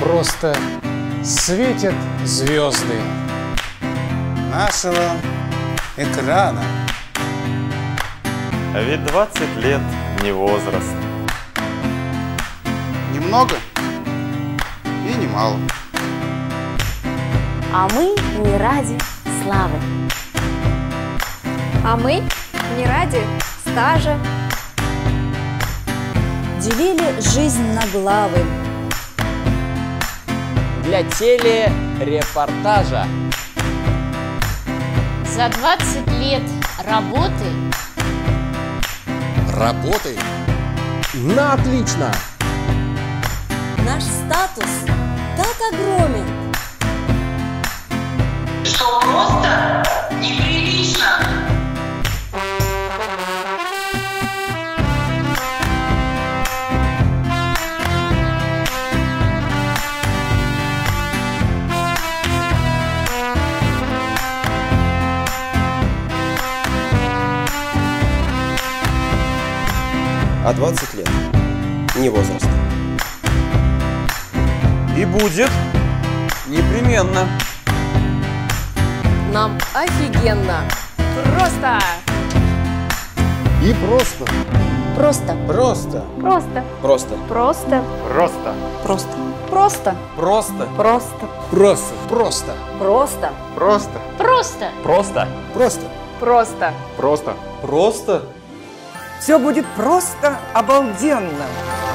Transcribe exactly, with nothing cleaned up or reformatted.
просто светят звезды нашего экрана. А ведь двадцать лет не возраст. Немного и немало. А мы не ради славы. А мы не ради стажа. Делили жизнь на главы. Для телерепортажа. За двадцать лет работы. Работы? На отлично! Наш статус так огромен, что просто неприлично. А двадцать лет не возраст. И будет непременно. Нам офигенно. Просто. и просто. просто, Просто. Просто. Просто. Просто. Просто. просто, Просто. Просто. Просто. Просто. Просто. Просто. Просто. Просто. Просто. Просто. Просто. Просто. Просто. Все будет просто обалденно.